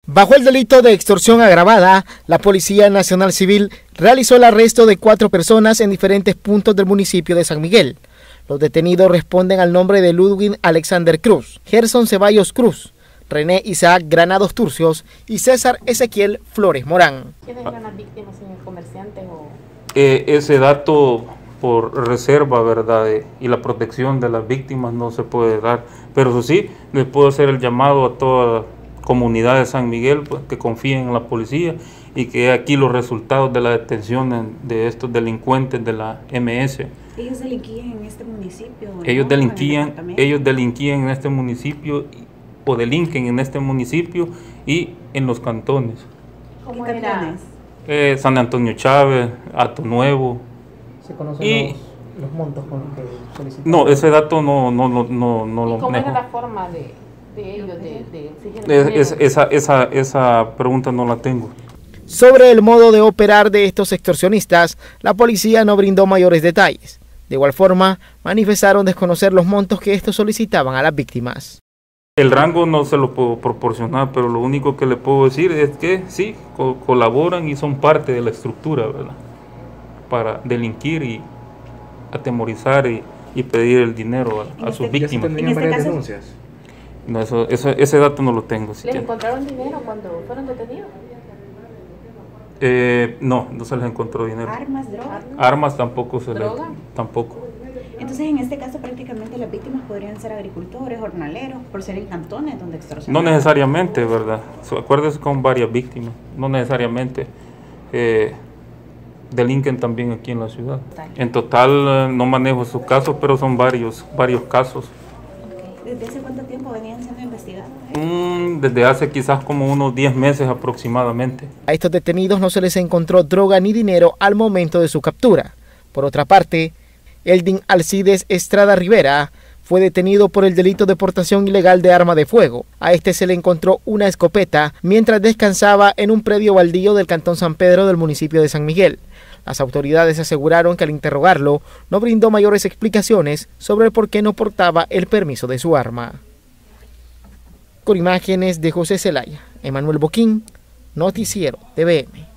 Bajo el delito de extorsión agravada, la Policía Nacional Civil realizó el arresto de 4 personas en diferentes puntos del municipio de San Miguel. Los detenidos responden al nombre de Ludwig Alexander Cruz, Gerson Ceballos Cruz, René Isaac Granados Turcios y César Ezequiel Flores Morán. ¿Quiénes eran las víctimas, señor comerciante? Ese dato por reserva, ¿verdad? Y la protección de las víctimas no se puede dar, pero eso sí, les puedo hacer el llamado a toda comunidad de San Miguel, pues, que confíen en la policía y que aquí los resultados de la detención de estos delincuentes de la MS. ¿Ellos delinquían en este municipio? Ellos delinquían en este municipio o delinquen en este municipio y en los cantones. ¿Cómo eran? San Antonio Chávez, Hato Nuevo. ¿Se conocen los montos con los que solicitan? No, ese dato no lo manejo. ¿Cómo era la forma de ellos de exigir? Esa pregunta no la tengo. Sobre el modo de operar de estos extorsionistas, la policía no brindó mayores detalles. De igual forma, manifestaron desconocer los montos que estos solicitaban a las víctimas. El rango no se lo puedo proporcionar, pero lo único que le puedo decir es que sí, colaboran y son parte de la estructura, ¿verdad? Para delinquir y atemorizar y pedir el dinero a sus víctimas. ¿En varias denuncias? No, ese dato no lo tengo. ¿Les encontraron dinero cuando fueron detenidos? No se les encontró dinero. ¿Armas, drogas? Armas tampoco se les... ¿Droga? Tampoco. Entonces, en este caso, prácticamente las víctimas podrían ser agricultores, jornaleros, por ser en cantones donde extorsionan. No necesariamente, ¿verdad? Acuérdense con varias víctimas. No necesariamente delinquen también aquí en la ciudad. En total no manejo sus casos, pero son varios casos. ¿Desde hace cuánto tiempo venían siendo investigados? Desde hace quizás como unos 10 meses aproximadamente. A estos detenidos no se les encontró droga ni dinero al momento de su captura. Por otra parte, Eldin Alcides Estrada Rivera fue detenido por el delito de portación ilegal de arma de fuego. A este se le encontró una escopeta mientras descansaba en un predio baldío del cantón San Pedro del municipio de San Miguel. Las autoridades aseguraron que al interrogarlo no brindó mayores explicaciones sobre el por qué no portaba el permiso de su arma. Con imágenes de José Zelaya, Emanuel Boquín, Noticiero TVM.